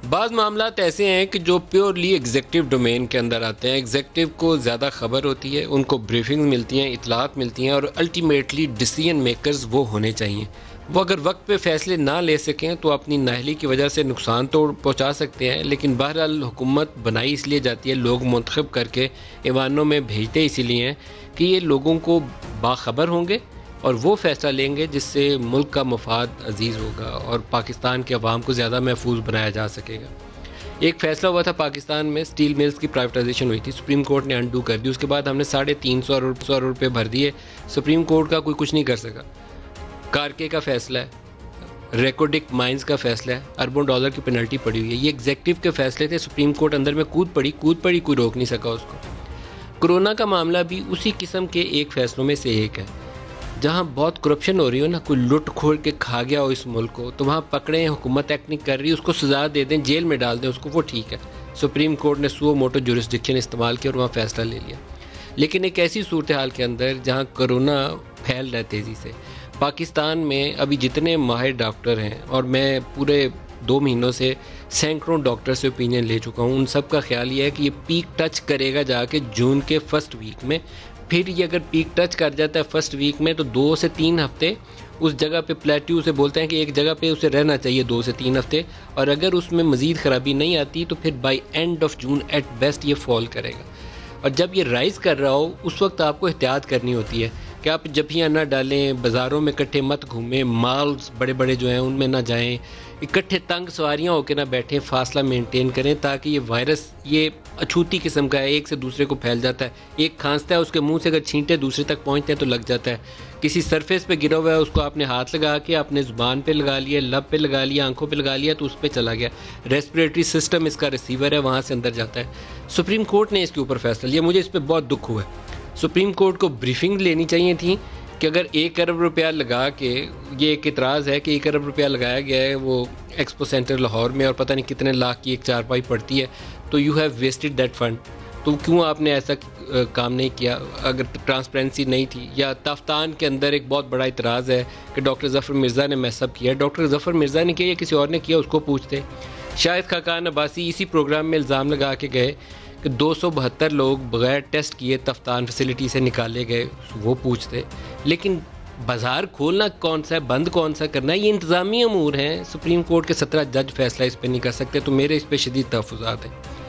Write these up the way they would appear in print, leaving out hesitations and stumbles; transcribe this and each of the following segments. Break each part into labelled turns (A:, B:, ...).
A: بعض معاملات ایسے ہیں کہ جو پیورلی ایگزیکٹو ڈومین کے اندر آتے ہیں، ایگزیکٹو کو زیادہ خبر ہوتی ہے، ان کو بریفنگ ملتی ہیں، اطلاعات ملتی ہیں، اور الٹیمیٹلی ڈیسیژن میکرز وہ ہونے چاہیے۔ وہ اگر وقت پہ فیصلے نہ لے سکیں تو اپنی نااہلی کی وجہ سے نقصان تو پہنچا سکتے ہیں، لیکن بہرحال حکومت بنائی اس لیے جاتی ہے، لوگ منتخب کر کے ایوانوں میں بھیجتے اسی لیے ہیں کہ یہ لوگوں کو باخبر ہوں گے اور وہ فیصلہ لیں گے جس سے ملک کا مفاد عزیز ہوگا اور پاکستان کے عوام کو زیادہ محفوظ بنایا جا سکے گا۔ ایک فیصلہ ہوا تھا پاکستان میں، سٹیل ملز کی پرائیویٹائزیشن ہوئی تھی، سپریم کورٹ نے انڈو کر دی، اس کے بعد ہم نے 350 ارب روپے بھر دیے، سپریم کورٹ کا کوئی کچھ نہیں کر سکا۔ کارکے کا فیصلہ ہے، ریکوڈک مائنز کا فیصلہ ہے، اربوں ڈالر کی پینلٹی پڑی ہوئی ہے، یہ ایگزیکٹو کے فیصلے تھے، سپریم کورٹ اندر میں کود پڑی، کوئی روک نہیں سکا اس کو۔ کرونا کا معاملہ بھی اسی قسم کے ایک فیصلوں میں سے ایک ہے، جہاں بہت کرپشن ہو رہی ہو نا، کوئی لٹ کھوڑ کے کھا گیا ہو اس ملک کو، تو وہاں پکڑیں، حکومت ایکٹ نہیں کر رہی، اس کو سزا دے دیں، جیل میں ڈال دیں اس کو، وہ ٹھیک ہے۔ سپریم کورٹ نے سو موٹو جورسڈکشن استعمال کیا اور وہاں فیصلہ لے لیا۔ لیکن ایک ایسی صورتحال کے اندر جہاں کرونا پھیل رہا ہے تیزی سے، پاکستان میں ابھی جتنے ماہر ڈاکٹر ہیں، اور میں پورے 2 مہینوں سے سینکڑوں ڈاکٹر سے اوپینین لے چکا ہوں، ان سب کا خیال یہ ہے کہ یہ پیک ٹچ کرے گا جا کے جون کے فرسٹ ویک میں۔ پھر یہ اگر پیک ٹچ کر جاتا ہے فرسٹ ویک میں تو 2 سے 3 ہفتے اس جگہ پہ پلیٹیو سے بولتے ہیں کہ ایک جگہ پہ اسے رہنا چاہیے 2 سے 3 ہفتے، اور اگر اس میں مزید خرابی نہیں آتی تو پھر by end of June at best یہ فال کرے گا۔ اور جب یہ رائز کر رہا ہو اس وقت آپ کو احتیاط کرنی ہوتی ہے کہ آپ جبھیاں نہ ڈالیں، بازاروں میں اکٹھے مت گھومیں، مالز بڑے بڑے جو ہیں ان میں نہ جائیں، اکٹھے تنگ سواریاں ہو کے نہ بیٹھیں، فاصلہ مینٹین کریں، تاکہ یہ وائرس یہ اچھوتی قسم کا ہے، ایک سے دوسرے کو پھیل جاتا ہے، ایک کھانستا ہے اس کے منہ سے اگر چھینٹے دوسرے تک پہنچتے ہیں تو لگ جاتا ہے، کسی سرفیس پہ گرا ہوا ہے اس کو آپ نے ہاتھ لگا کے اپنے زبان پہ لگا لیا، لب پہ لگا لیا، آنکھوں پہ لگا لیا تو اس پہ چلا گیا، ریسپریٹری سسٹم اس کا ریسیور ہے، وہاں سے اندر جاتا ہے۔ سپریم کورٹ نے اس کے اوپر فیصلہ لیا، مجھے اس پہ بہت دکھ ہوا ہے۔ سپریم کورٹ کو بریفنگ لینی چاہیے تھی کہ اگر 1 ارب روپیہ لگا کے، یہ ایک اعتراض ہے کہ 1 ارب روپیہ لگایا گیا ہے وہ ایکسپو سینٹر لاہور میں اور پتہ نہیں کتنے لاکھ کی ایک چارپائی پڑتی ہے، تو you have wasted that fund, تو کیوں آپ نے ایسا کام نہیں کیا؟ اگر ٹرانسپیرنسی نہیں تھی، یا تافتان کے اندر ایک بہت بڑا اعتراض ہے کہ ڈاکٹر ظفر مرزا نے میس اپ کیا، ڈاکٹر ظفر مرزا نے کیا یا کسی اور نے کیا اس کو پوچھتے۔ شاہد خاقان عباسی اسی پروگرام میں الزام لگا کے گئے کہ 272 لوگ بغیر ٹیسٹ کیے تفتان فیسلٹی سے نکالے گئے، وہ پوچھتے۔ لیکن بازار کھولنا کون سا ہے، بند کون سا کرنا ہے، یہ انتظامی امور ہیں، سپریم کورٹ کے 17 جج فیصلہ اس پہ نہیں کر سکتے، تو میرے اس پہ شدید تحفظات ہیں۔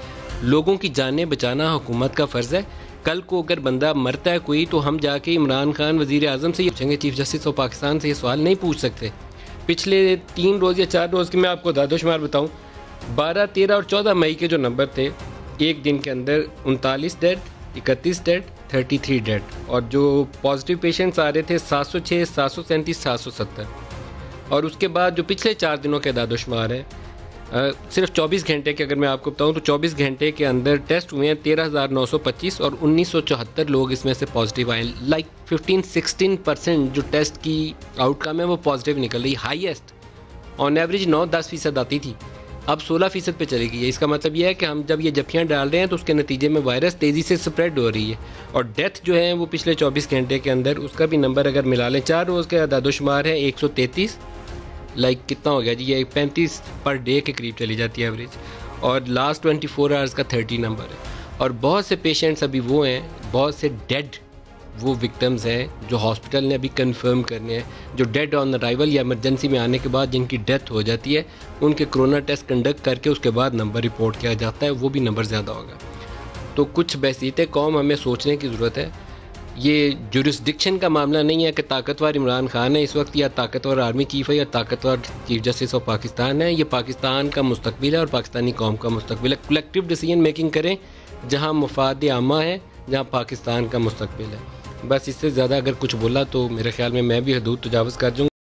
A: لوگوں کی جانیں بچانا حکومت کا فرض ہے۔ کل کو اگر بندہ مرتا ہے کوئی تو ہم جا کے عمران خان وزیر اعظم سے یہ پوچھیں گے، چیف جسٹس آف پاکستان سے یہ سوال نہیں پوچھ سکتے۔ پچھلے 3 روز یا 4 روز کے میں آپ کو داد و شمار بتاؤں، 12، 13 اور 14 مئی کے جو نمبر تھے، ایک دن کے اندر 39 ڈیڈ، 31 ڈیڈ، 33 ڈیڈ، اور جو پازیٹیو پیشنٹس آ رہے تھے 706، 737، 770، اور اس کے بعد جو پچھلے 4 دنوں کے اعداد و شمار ہے، صرف 24 گھنٹے کے اگر میں آپ کو بتاؤں تو 24 گھنٹے کے اندر ٹیسٹ ہوئے ہیں 13,925 اور 1974 لوگ اس میں سے پازیٹیو آئے، لائک 15-16% جو ٹیسٹ کی آؤٹ کم ہے وہ پازیٹیو نکل رہی، ہائیسٹ آن ایوریج 9-10% آتی تھی، اب 16% پہ چلی گئی ہے۔ اس کا مطلب یہ ہے کہ ہم جب یہ جفیاں ڈال رہے ہیں تو اس کے نتیجے میں وائرس تیزی سے سپریڈ ہو رہی ہے، اور ڈیتھ جو ہے وہ پچھلے 24 گھنٹے کے اندر اس کا بھی نمبر اگر ملا لیں، 4 روز کے اعداد و شمار ہے 133، لائک کتنا ہو گیا جی، یہ 35 پر ڈے کے قریب چلی جاتی ہے ایوریج، اور لاسٹ 24 آورز کا 30 نمبر ہے، اور بہت سے پیشنٹس ابھی وہ ہیں، بہت سے ڈیڈ وہ وکٹمز ہیں جو ہاسپٹل نے ابھی کنفرم کرنے ہیں، جو ڈیڈ آن ارائیول یا ایمرجنسی میں آنے کے بعد جن کی ڈیتھ ہو جاتی ہے، ان کے کرونا ٹیسٹ کنڈکٹ کر کے اس کے بعد نمبر رپورٹ کیا جاتا ہے، وہ بھی نمبر زیادہ ہوگا۔ تو کچھ بحثیت قوم ہمیں سوچنے کی ضرورت ہے۔ یہ جورسڈکشن کا معاملہ نہیں ہے کہ طاقتور عمران خان ہے اس وقت، یا طاقتور آرمی چیف ہے، یا طاقتور چیف جسٹس آف پاکستان ہے، یہ پاکستان کا مستقبل ہے اور پاکستانی قوم کا مستقبل ہے۔ کلیکٹیو ڈیسیژن میکنگ کریں جہاں مفاد عامہ ہے، جہاں پاکستان کا مستقبل ہے۔ بس اس سے زیادہ اگر کچھ بولا تو میرے خیال میں بھی حدود تجاوز کر جاؤں گا۔